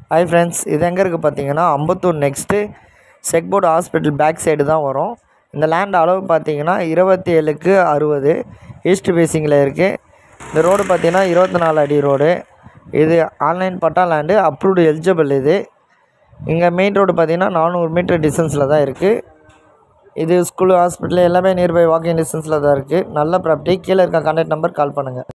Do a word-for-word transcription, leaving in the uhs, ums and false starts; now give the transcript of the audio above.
Hi friends, இது எங்கே இருக்குது பார்த்தீங்கன்னா Ambattur next checkpost hospital back side தான் வரும். இந்த லேண்ட் அளவு பார்த்தீங்கன்னா இருபத்தி ஏழுக்கு அறுபது ஈஸ்ட் பேசிங்கில் இருக்குது. இந்த ரோடு பார்த்தீங்கன்னா இருபத்தி நாலு அடி ரோடு. இது online patta land, approved eligible. இது இங்கே மெயின் ரோடு பார்த்தீங்கன்னா நானூறு மீட்டர் டிஸ்டன்ஸில் தான் இருக்குது. இது ஸ்கூலு, ஹாஸ்பிட்டலு எல்லாமே நியர்பை வாக்கிங் டிஸ்டன்ஸில் தான் இருக்குது. நல்ல ப்ராப்பர்ட்டி. கீழே இருக்க கான்டாக்ட் நம்பர் கால் பண்ணுங்கள்.